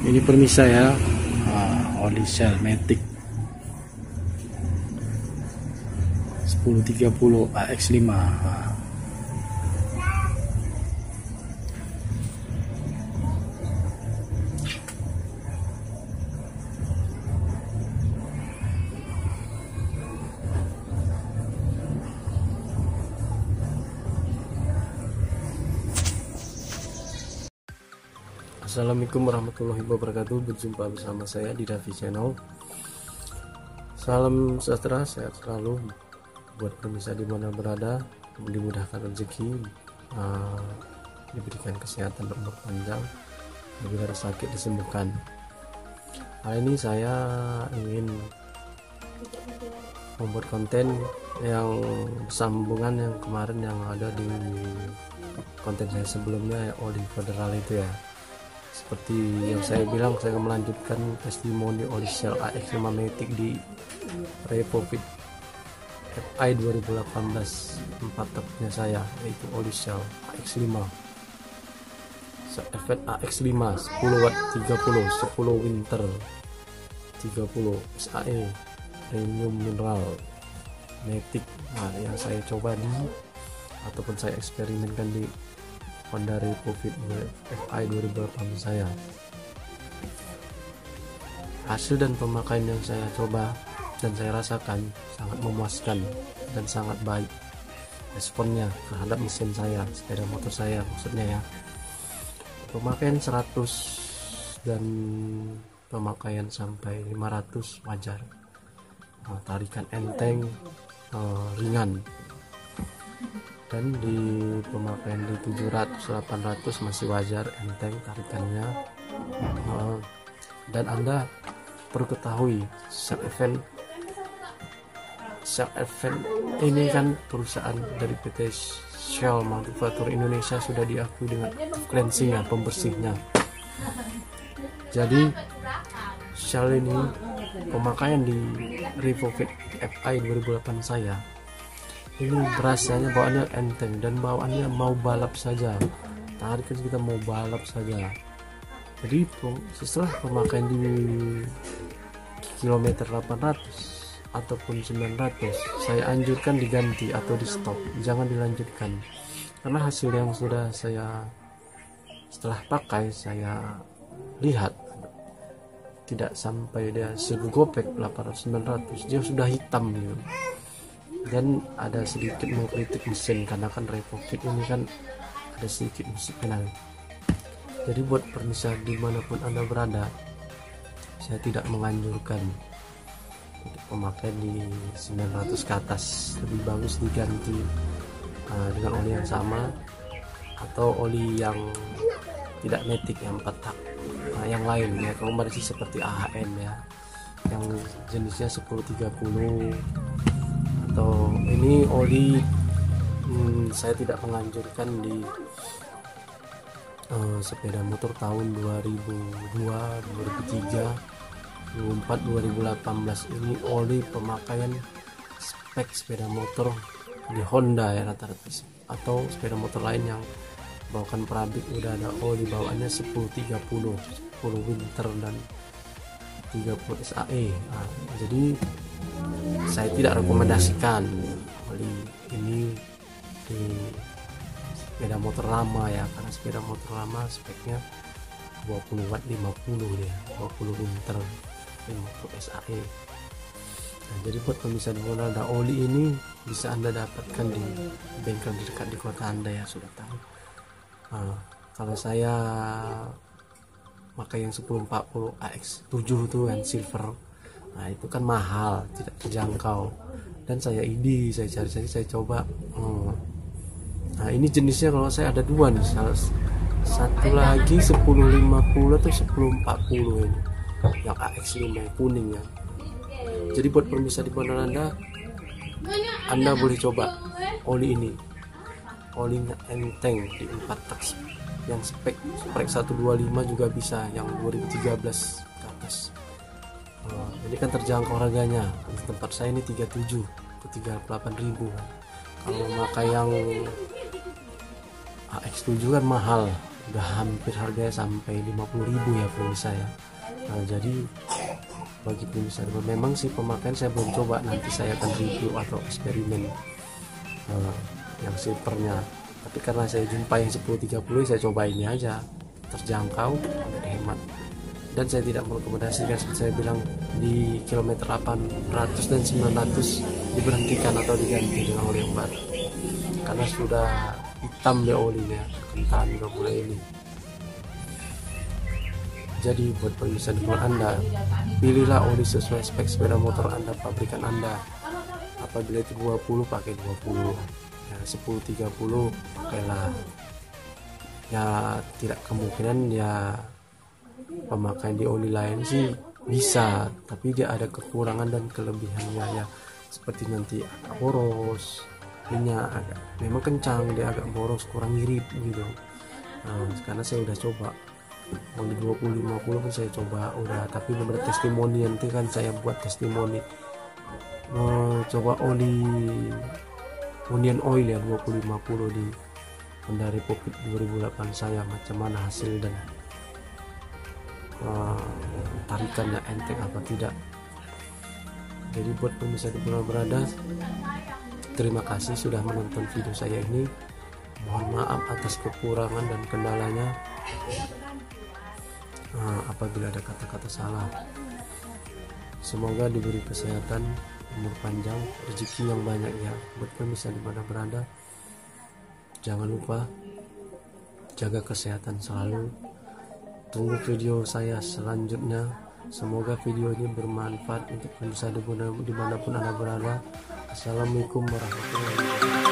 Ini permisa ya, oli Shell Matic 1030 AX5. Assalamualaikum warahmatullahi wabarakatuh. Berjumpa bersama saya di Davi Channel. Salam sejahtera, sehat selalu buat pemirsa di mana berada. Dimudahkan rezeki, diberikan kesehatan berumur panjang, bila ada sakit disembuhkan. Hari ini saya ingin membuat konten yang bersambungan yang kemarin yang ada di konten saya sebelumnya, oli federal itu ya. Seperti yang saya bilang, saya akan melanjutkan testimoni oli Shell AX5 Matic di Retrofit FI 2018 4 truknya saya, yaitu oli Shell AX5 Efek AX5 10 watt 30 10 winter 30 SAE premium mineral Matic. Yang saya coba di ataupun saya eksperimenkan di Honda Retrofit FI 2018 saya. Hasil dan pemakaian yang saya coba dan saya rasakan sangat memuaskan dan sangat baik responnya terhadap mesin saya, sepeda motor saya maksudnya ya. Pemakaian 100 dan pemakaian sampai 500 wajar. Tarikan enteng, ringan. Dan di pemakaian di 700-800 masih wajar, enteng tarikannya. Dan Anda perlu ketahui, Shell Event ini kan perusahaan dari PT Shell Manufaktur Indonesia, sudah diakui dengan cleansingnya, pembersihnya. Jadi Shell ini pemakaian di Retrofit FI 2008 saya ini rasanya bawaannya enteng dan bawaannya mau balap saja, tarikan kita mau balap saja. Jadi setelah pemakaian di kilometer 800 ataupun 900, saya anjurkan diganti atau di stop, jangan dilanjutkan, karena hasil yang sudah saya setelah pakai saya lihat tidak sampai dia segopek 800-900 dia sudah hitam gitu. Dan ada sedikit mengkritik mesin, karena kan Retrofit ini kan ada sedikit mesin. Jadi buat pemirsa dimanapun Anda berada, saya tidak menganjurkan untuk pemakaian di 900 ke atas. Lebih bagus diganti dengan oli yang sama atau oli yang tidak Matic, yang 4 tak, yang lain ya, komersi seperti AHN ya, yang jenisnya 1030 atau ini oli. Saya tidak menganjurkan di sepeda motor tahun 2002, 2003, 2004, 2018 ini oli pemakaian spek sepeda motor di Honda ya rata-rata, atau sepeda motor lain yang bawakan perabik udah ada oli bawaannya 1030, 10 winter dan 30 SAE. Jadi saya tidak rekomendasikan oli ini di sepeda motor lama ya, karena sepeda motor lama speknya 20 watt 50 ya, 20 winter 50 SAE. Jadi buat pemirsa di mana ada oli ini bisa Anda dapatkan di bengkel di dekat di kota Anda ya, sudah tahu. Kalau saya pakai yang 1040 AX7 tuh yang silver, itu kan mahal, tidak terjangkau, dan saya cari-cari, saya coba. Ini jenisnya kalau saya ada dua nih, satu lagi 1050 atau 1040 ini yang AX5 yang kuning ya. Jadi buat pemirsa di mana Anda boleh coba oli ini, olinya enteng di 4 tak, yang spek 125 juga bisa, yang 2013 ke atas. Ini kan terjangkau harganya, di tempat saya ini 37 ke 38 ribu. Kalau pakai yang AX7 kan mahal, udah hampir harganya sampai 50.000 ya pemirsa ya. Nah, jadi bagi pemirsa memang sih pemakaian saya belum coba, nanti saya akan review atau eksperimen yang silvernya. Tapi karena saya jumpa yang 1030 saya coba ini aja, terjangkau, hemat, dan saya tidak merekomendasikan seperti saya bilang di kilometer 800 dan 900 diberhentikan atau diganti dengan oli yang baru, karena sudah hitam deh olinya, kental udah mulai ini. Jadi buat pemirsa di rumah Anda, pilihlah oli sesuai spek sepeda motor Anda, pabrikan Anda. Apabila itu 20 pakai 20, ya 1030 pakailah. Ya tidak kemungkinan ya pemakaian di oli lain sih bisa, tapi dia ada kekurangan dan kelebihannya ya, seperti nanti agak boros, minyak agak memang kencang, dia agak boros, kurang ngirit gitu. Nah, karena saya udah coba oli 20-50 pun saya coba udah, tapi bener testimoni, nanti kan saya buat testimoni coba oli onion oil ya 20-50 di Honda Republic 2008 saya, macam mana hasil dan tarikannya enteng apa tidak. Jadi buat pemirsa di mana berada, terima kasih sudah menonton video saya ini. Mohon maaf atas kekurangan dan kendalanya. Apabila ada kata-kata salah, semoga diberi kesehatan, umur panjang, rezeki yang banyak ya buat pemirsa di mana berada. Jangan lupa jaga kesehatan selalu. Tunggu video saya selanjutnya. Semoga video ini bermanfaat untuk pemirsa dimanapun Anda berada. Assalamualaikum warahmatullahi wabarakatuh.